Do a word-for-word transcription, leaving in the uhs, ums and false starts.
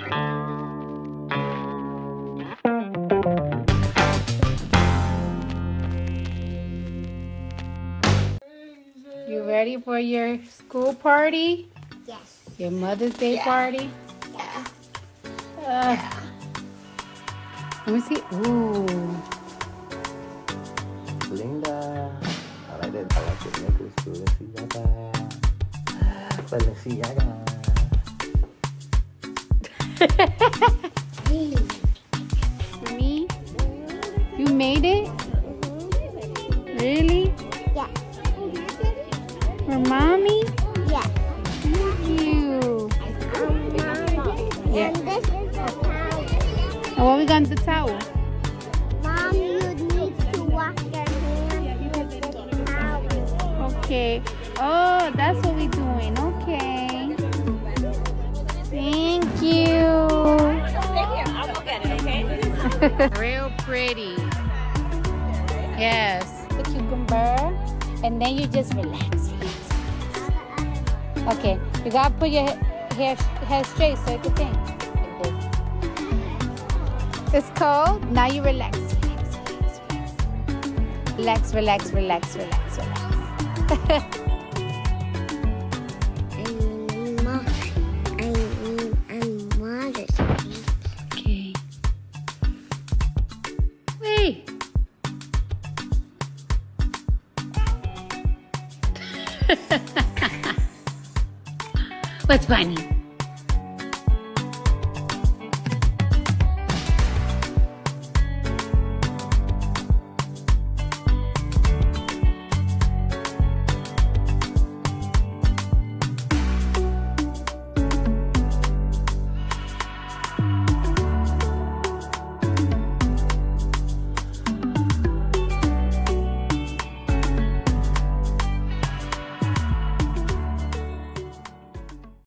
You ready for your school party? Yes. Your Mother's Day Yeah. party? Yeah. Uh, let me see. Ooh. Linda. I like that. I like the necklace too. Balenciaga. Balenciaga. For me? You made it? Really? Yeah. For mommy? Yeah. Thank you. Um, Mom, Yeah. and this is the towel. And what we got in the towel? Mom, you need to wash your hands with this towel. Okay. Oh, that's what we're doing. Okay. Thank you. I'll go get it, okay? Real pretty. Yes. The cucumber. And then you just relax, relax. Okay. You gotta put your hair, hair straight so you can think. Like this. It's cold. Now you relax. Relax, relax, relax. Relax, relax, relax, relax. Okay. Wait. What's funny?